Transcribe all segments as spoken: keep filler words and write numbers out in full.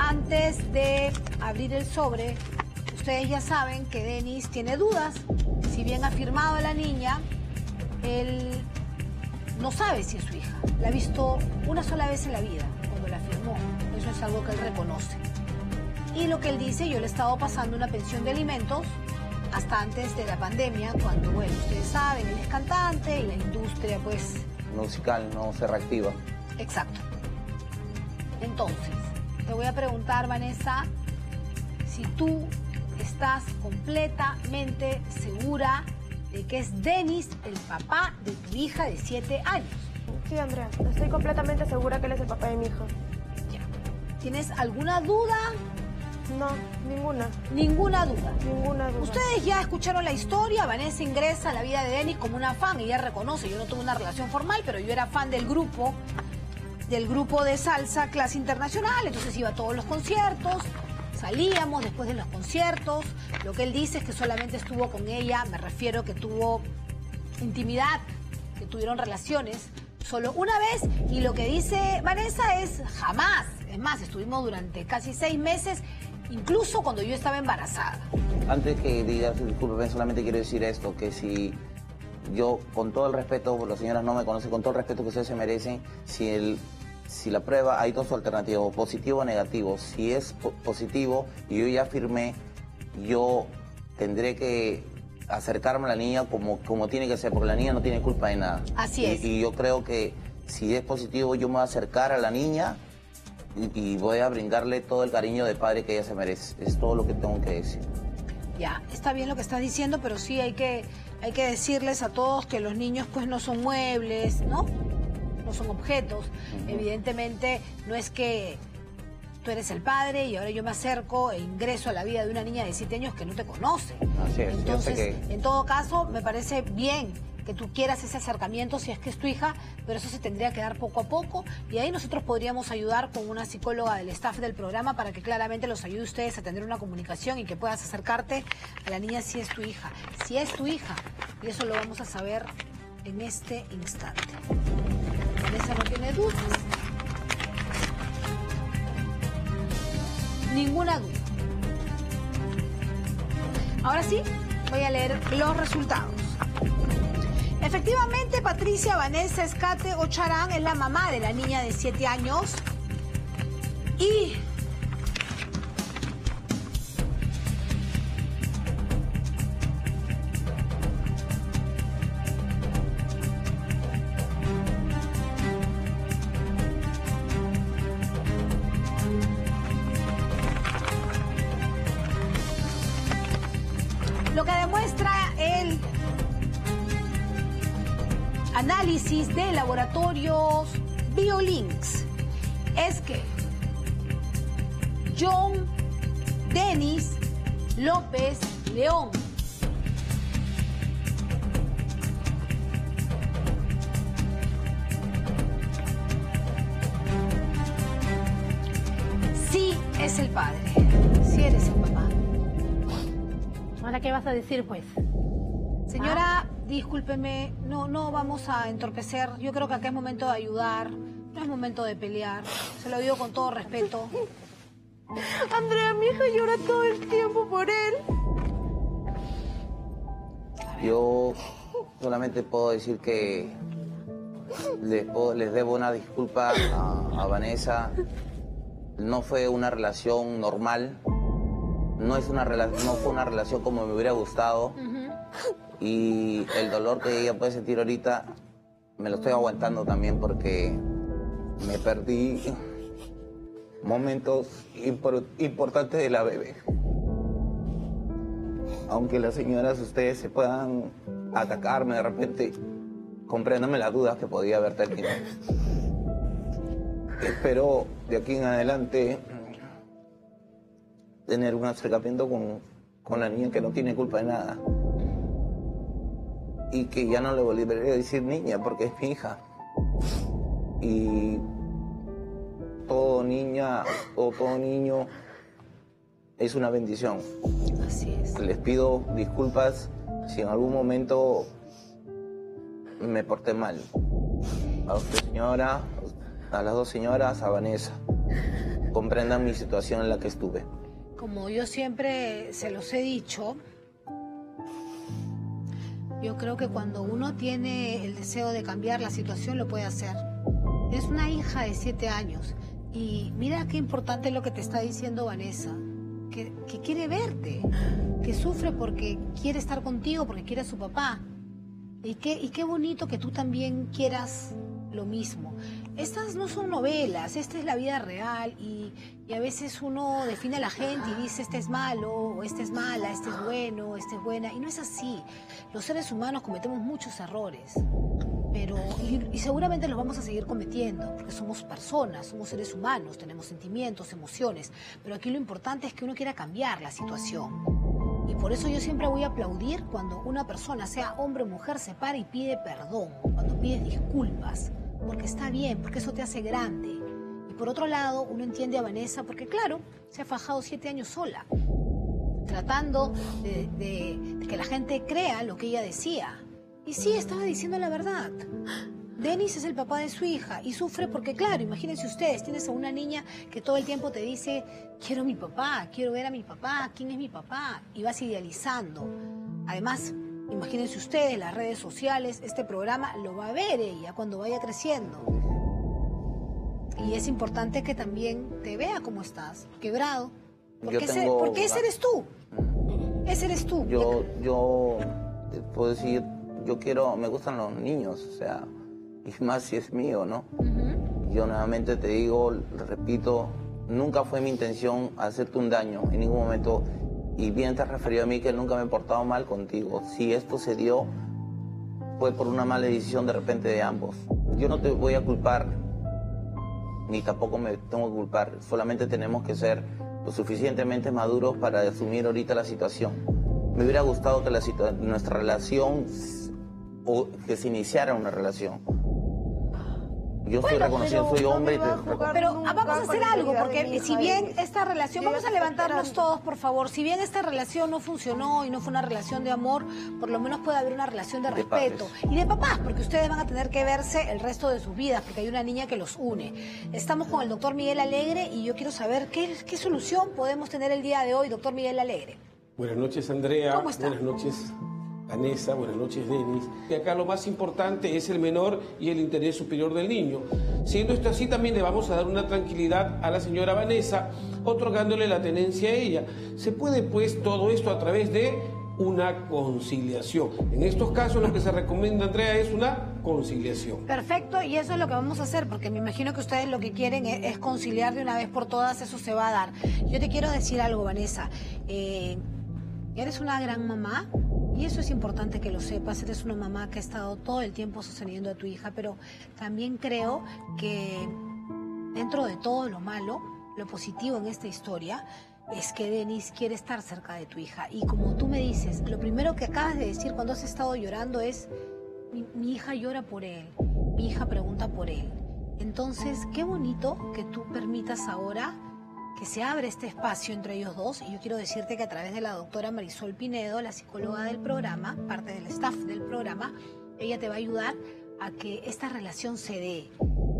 antes de abrir el sobre, ustedes ya saben que Denis tiene dudas. Si bien ha firmado a la niña, él no sabe si es su hija. La ha visto una sola vez en la vida, cuando la firmó. Eso es algo que él reconoce. Y lo que él dice, yo le he estado pasando una pensión de alimentos hasta antes de la pandemia, cuando, bueno, ustedes saben, él es cantante y la industria, pues... musical no se reactiva. Exacto. Entonces, te voy a preguntar, Vanessa, si tú estás completamente segura de que es Denis el papá de tu hija de siete años. Sí, Andrea, estoy completamente segura que él es el papá de mi hija. Ya. ¿Tienes alguna duda? No, ninguna. Ninguna duda. Ninguna duda. Ustedes ya escucharon la historia. Vanessa ingresa a la vida de Denis como una fan. Ella reconoce, yo no tuve una relación formal, pero yo era fan del grupo, del grupo de salsa clase internacional. Entonces iba a todos los conciertos, salíamos después de los conciertos. Lo que él dice es que solamente estuvo con ella, me refiero que tuvo intimidad, que tuvieron relaciones solo una vez. Y lo que dice Vanessa es jamás. Es más, estuvimos durante casi seis meses, incluso cuando yo estaba embarazada. Antes que digas, discúlpeme, solamente quiero decir esto, que si yo, con todo el respeto, las señoras no me conocen, con todo el respeto que ustedes se merecen, si, el, si la prueba, hay dos alternativas, positivo o negativo. Si es po positivo y yo ya firmé, yo tendré que acercarme a la niña como, como tiene que ser, porque la niña no tiene culpa de nada. Así es. Y, y yo creo que si es positivo, yo me voy a acercar a la niña y voy a brindarle todo el cariño de padre que ella se merece. Es todo lo que tengo que decir. Ya, está bien lo que estás diciendo, pero sí hay que, hay que decirles a todos que los niños pues no son muebles, ¿no? No son objetos. Uh-huh. Evidentemente no es que tú eres el padre y ahora yo me acerco e ingreso a la vida de una niña de siete años que no te conoce. Así es. Entonces, yo sé que... en todo caso, me parece bien que tú quieras ese acercamiento si es que es tu hija, pero eso se tendría que dar poco a poco y ahí nosotros podríamos ayudar con una psicóloga del staff del programa para que claramente los ayude a ustedes a tener una comunicación y que puedas acercarte a la niña si es tu hija. Si es tu hija, y eso lo vamos a saber en este instante. Vanessa no tiene dudas. Ninguna duda. Ahora sí, voy a leer los resultados. Efectivamente, Patricia Vanessa Escate Ocharán es la mamá de la niña de siete años y lo que demuestra el análisis de laboratorios BioLinks es que John Denis López León sí es el padre, sí eres el papá. ¿Ahora qué vas a decir, pues? Señora, ah. discúlpeme, no, no vamos a entorpecer. Yo creo que acá es momento de ayudar, no es momento de pelear. Se lo digo con todo respeto. Andrea, mi hija llora todo el tiempo por él. Yo solamente puedo decir que les, puedo, les debo una disculpa a, a Vanessa. No fue una relación normal. No, es una no fue una relación como me hubiera gustado. Uh-huh. Y el dolor que ella puede sentir ahorita me lo estoy aguantando también porque me perdí momentos impor importantes de la bebé. Aunque las señoras, ustedes se puedan atacarme de repente, compréndame las dudas que podía haber tenido. Espero de aquí en adelante tener un acercamiento con, con la niña que no tiene culpa de nada. Y que ya no le volveré a decir niña porque es mi hija. Y todo niña o todo niño es una bendición. Así es. Les pido disculpas si en algún momento me porté mal. A usted, señora, a las dos señoras, a Vanessa. comprendan mi situación en la que estuve. Como yo siempre se los he dicho, yo creo que cuando uno tiene el deseo de cambiar la situación, lo puede hacer. Es una hija de siete años y mira qué importante es lo que te está diciendo Vanessa, que, que quiere verte, que sufre porque quiere estar contigo, porque quiere a su papá. Y qué, y qué bonito que tú también quieras lo mismo. Estas no son novelas, esta es la vida real y, y a veces uno define a la gente y dice este es malo, o este es mala, este es bueno, este es buena, y no es así. Los seres humanos cometemos muchos errores, pero y, y seguramente los vamos a seguir cometiendo, porque somos personas, somos seres humanos, tenemos sentimientos, emociones, pero aquí lo importante es que uno quiera cambiar la situación. Y por eso yo siempre voy a aplaudir cuando una persona, sea hombre o mujer, se para y pide perdón, cuando pide disculpas, porque está bien, porque eso te hace grande. Y por otro lado, uno entiende a Vanessa porque, claro, se ha fajado siete años sola, tratando de, de, de que la gente crea lo que ella decía. Y sí, estaba diciendo la verdad. Denis es el papá de su hija y sufre porque, claro, imagínense ustedes, tienes a una niña que todo el tiempo te dice, quiero a mi papá, quiero ver a mi papá, ¿quién es mi papá? Y vas idealizando. Además, imagínense ustedes, las redes sociales, este programa lo va a ver ella cuando vaya creciendo. Y es importante que también te vea cómo estás, quebrado. Porque, ese, tengo... porque ese eres tú. Ese eres tú. Yo, yo te puedo decir, yo quiero, me gustan los niños, o sea... y más si es mío, ¿no? Uh-huh. Yo nuevamente te digo, repito, nunca fue mi intención hacerte un daño en ningún momento, y bien te has referido a mí que nunca me he portado mal contigo. Si esto se dio, fue por una mala decisión de repente de ambos. Yo no te voy a culpar, ni tampoco me tengo que culpar, solamente tenemos que ser lo suficientemente maduros para asumir ahorita la situación. Me hubiera gustado que la situa- nuestra relación, o que se iniciara una relación. Yo estoy Bueno, reconociendo, soy hombre y te Pero, pero ah, vamos a hacer algo, porque si bien esta relación, vamos a levantarnos todos, por favor, si bien esta relación no funcionó y no fue una relación de amor, por lo menos puede haber una relación de, de respeto. padres. Y de papás, porque ustedes van a tener que verse el resto de sus vidas, porque hay una niña que los une. Estamos con el doctor Miguel Alegre y yo quiero saber qué, qué solución podemos tener el día de hoy, doctor Miguel Alegre. Buenas noches, Andrea. ¿Cómo está? Buenas noches, Vanessa, buenas noches, Denis. Y acá lo más importante es el menor y el interés superior del niño. Siendo esto así, también le vamos a dar una tranquilidad a la señora Vanessa, otorgándole la tenencia a ella. Se puede, pues, todo esto a través de una conciliación. En estos casos, lo que se recomienda, Andrea, es una conciliación. Perfecto, y eso es lo que vamos a hacer, porque me imagino que ustedes lo que quieren es, es conciliar de una vez por todas, eso se va a dar. Yo te quiero decir algo, Vanessa. Eh, eres una gran mamá. Y eso es importante que lo sepas, eres una mamá que ha estado todo el tiempo sosteniendo a tu hija, pero también creo que dentro de todo lo malo, lo positivo en esta historia es que Denis quiere estar cerca de tu hija. Y como tú me dices, lo primero que acabas de decir cuando has estado llorando es, mi, mi hija llora por él, mi hija pregunta por él. Entonces, qué bonito que tú permitas ahora que se abre este espacio entre ellos dos, y yo quiero decirte que a través de la doctora Marisol Pinedo, la psicóloga del programa, parte del staff del programa, ella te va a ayudar a que esta relación se dé,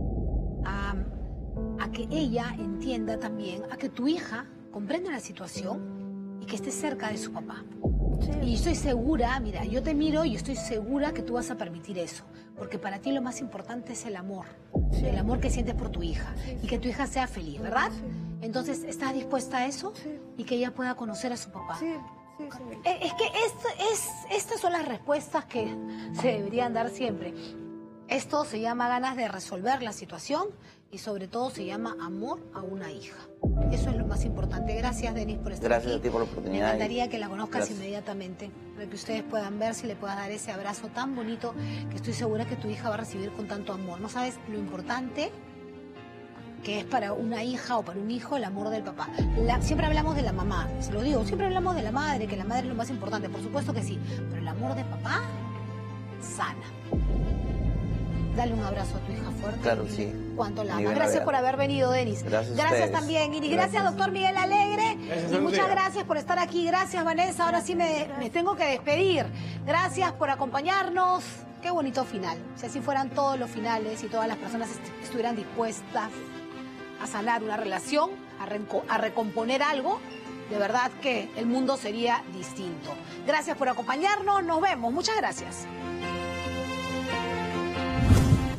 a, a que ella entienda también, a que tu hija comprenda la situación y que esté cerca de su papá. Sí. Y estoy segura, mira, yo te miro y estoy segura que tú vas a permitir eso, porque para ti lo más importante es el amor, sí. El amor que sientes por tu hija, sí, y que tu hija sea feliz, ¿verdad? Sí. Entonces, ¿estás dispuesta a eso? Sí. Y que ella pueda conocer a su papá. Sí, sí, sí. Es que es, es, estas son las respuestas que se deberían dar siempre. Esto se llama ganas de resolver la situación y sobre todo se llama amor a una hija. Eso es lo más importante. Gracias, Denis, por estar Gracias aquí. a ti por la oportunidad. Me encantaría que la conozcas Gracias. Inmediatamente, para que ustedes puedan ver si le puedas dar ese abrazo tan bonito que estoy segura que tu hija va a recibir con tanto amor. No sabes lo importante que es para una hija o para un hijo el amor del papá. La, siempre hablamos de la mamá, se lo digo, siempre hablamos de la madre, que la madre es lo más importante, por supuesto que sí, pero el amor de papá sana. Dale un abrazo a tu hija fuerte. Claro, sí. Cuánto la ama. Gracias por haber venido, Denis. Gracias, gracias también, Iris. Gracias, gracias, doctor Miguel Alegre. Gracias, y muchas gracias por estar aquí. Gracias, Vanessa. Ahora sí me, me tengo que despedir. Gracias por acompañarnos. Qué bonito final. Si así fueran todos los finales y todas las personas est estuvieran dispuestas a a sanar una relación, a, renco- a recomponer algo, de verdad que el mundo sería distinto. Gracias por acompañarnos, nos vemos, muchas gracias.